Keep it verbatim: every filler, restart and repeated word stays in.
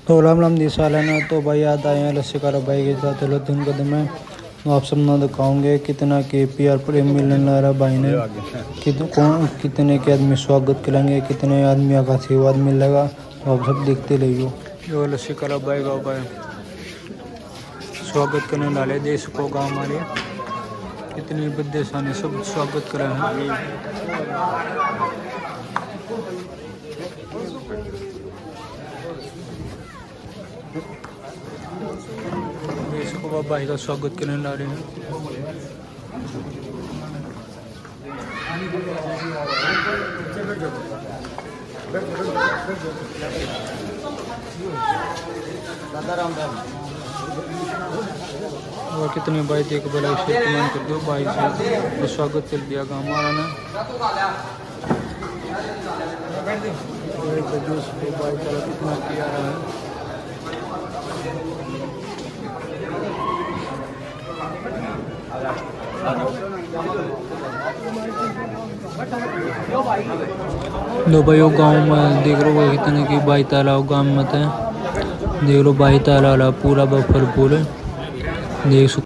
तो राम राम दी साल है ना। तो भाई याद आए हैं लस्सी का भाई के साथ चलो दिन कदम है। तो आप सब ना दिखाओगे कितना के पी आर प्रेम मिलने रहा भाई ने कित, कौन कितने के आदमी स्वागत करेंगे, कितने आदमी का आशीर्वाद मिलेगा। तो आप सब देखते रहिए। जो लस्सी का भाई गाँव का स्वागत करने वाले देश को गाँव हमारे कितनी विदेशा ने सब स्वागत करा है। देश को भाई का स्वागत करने ला रहे हैं। और कितने भाई देख बड़ा इसे कमेंट कर दो भाई से तो स्वागत कर दिया गाँव हमारा ने। भाई का कितना किया रहा है। दो भाइयों गांव में देख लो भाई कितने की बाई तालाब गांव में है। देख लो बाई तालाब पूरा बफर पूरे देख